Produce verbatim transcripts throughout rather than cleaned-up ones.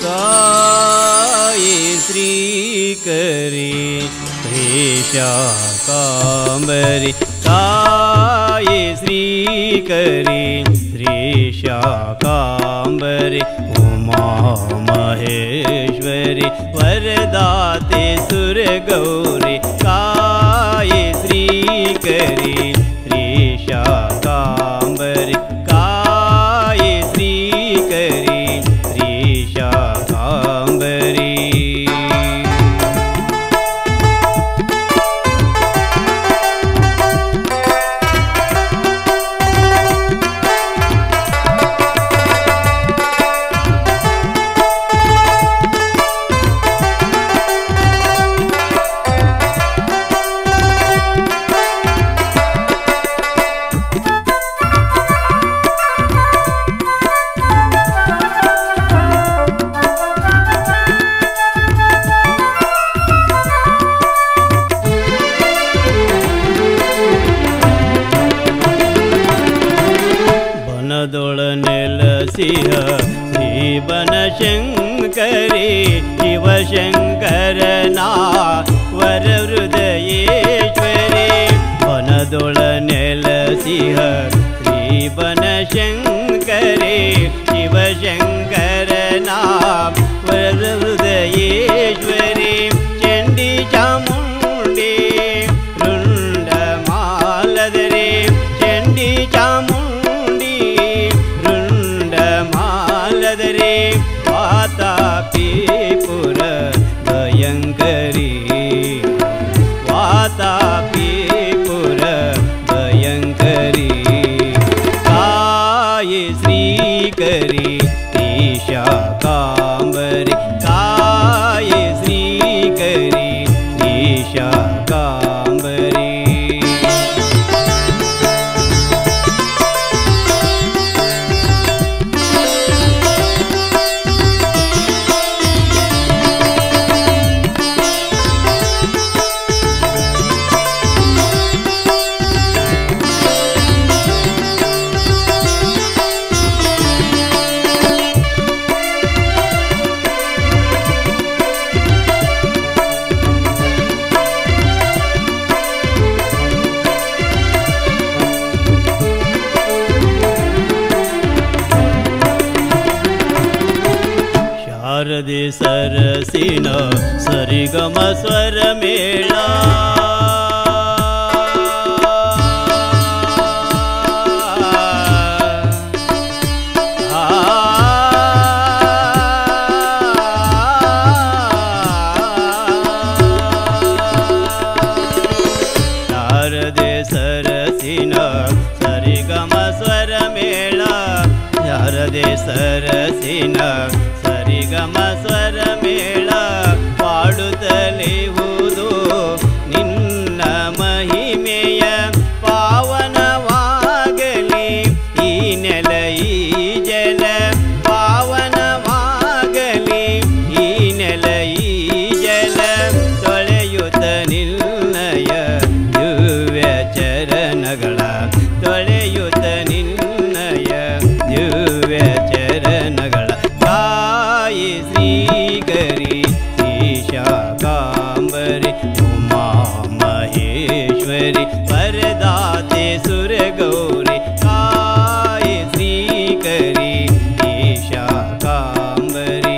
साई श्रीकरी शाकांबरी साई श्रीकरी श्री शाकांबरी उमा महेश्वरी वरदाते सुर गौरी काये श्रीकरी श्री शाकांबरी काये श्रीकरी श्री शाकांबरी श्री बनशंकरी शिवशंकरना वर हृदयेश्वरी वनदोळ नेलसिंह श्री बनशंकरी शिवशंकरना वर हृदयेश्वरी चंडी चामुंडी रुंडमालधरी चंडी चामुंडी वातापीपुर भयंकरी वातापीपुर भयंकरी काये श्रीकरी शाकांबरी काये श्रीकरी शाकांबरी शारदे सरसिन सरिगम स्वर मेला शारदे सरसिन सरिगम स्वर मेला शारदे सरसिन ಗಮ ಸ್ವರ ಮೇಳ ಪಾಡುತ್ತಲಿಹುದು ನಿನ್ನ ಮಹಿಮೆಯ ಪಾವನವಾಗಲಿ ಈ ನೆಲ ಈ ಜಲ ಪಾವನವಾಗಲಿ ಈ ನೆಲ ಈ ಜಲ ತೊಳೆಯುತ್ತ ನಿನ್ನಯ ದಿವ್ಯ ಚರಣಗಳ ತೊಳೆಯುತ್ತ ನಿನ್ನಯ ದಿವ್ಯ ಚರಣಗಳ श्रीकरी शाकांबरी उमा महेश्वरी वरदाते सुर गौरी काये श्रीकरी शाकांबरी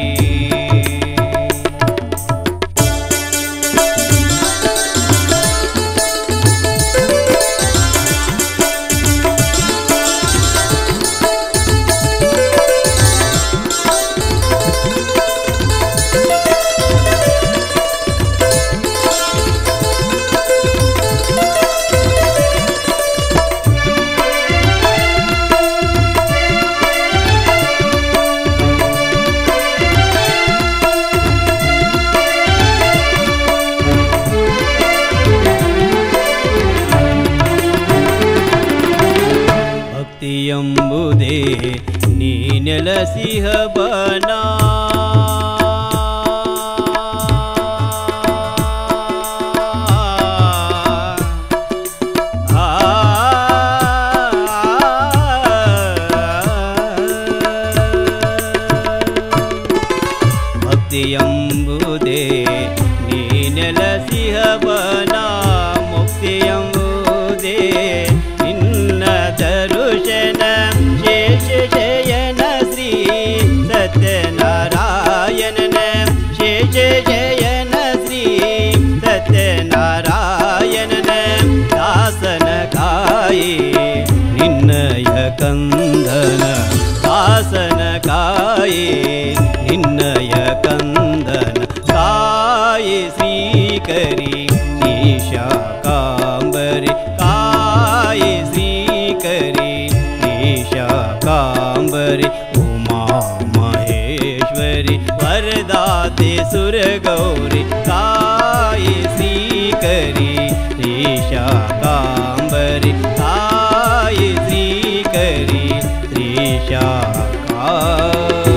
ಎಂಬುದೇ ನೀ ನೆಲಸಿಹ ಬನಾ ಕಂದನ ವಾಸನ ಕಾಯೇ ನಿನ್ನಯ ಕಂದನ ಕಾಯೇ ಶ್ರೀಕರಿ ಶ್ರೀಶಾಕಾಂಬರಿ ಕಾಯೇ ಶ್ರೀಕರಿ ಶ್ರೀಶಾಕಾಂಬರಿ ಉಮಾ ಮಹೇಶ್ವರಿ ವರದಾತೆ ಸುರಗೌರಿ ಕಾಯೇ ಶ್ರೀಕರಿ ಶ್ರೀಶಾಕಾಂಬರಿ ಕಾಯೇ ಶ್ರೀಕರಿ ಶ್ರೀಶಾಕಾಂಬರಿ